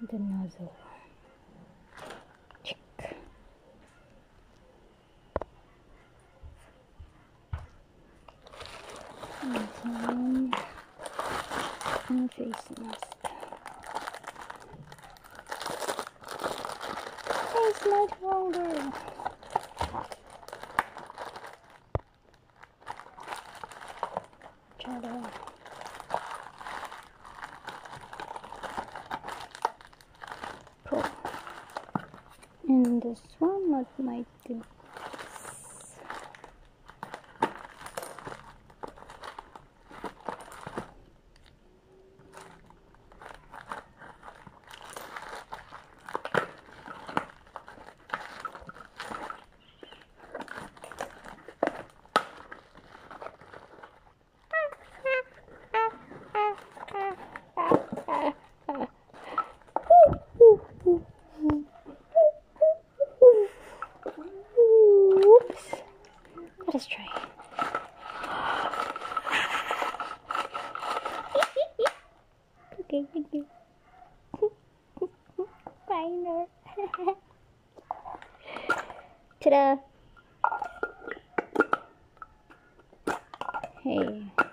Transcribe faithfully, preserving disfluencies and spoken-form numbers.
the nozzle. Check. And then and face mask. Face light holder. Ta-da. Cool. And this one, what might do? Let us try. Okay, thank you. Finer. Ta-da! Hey.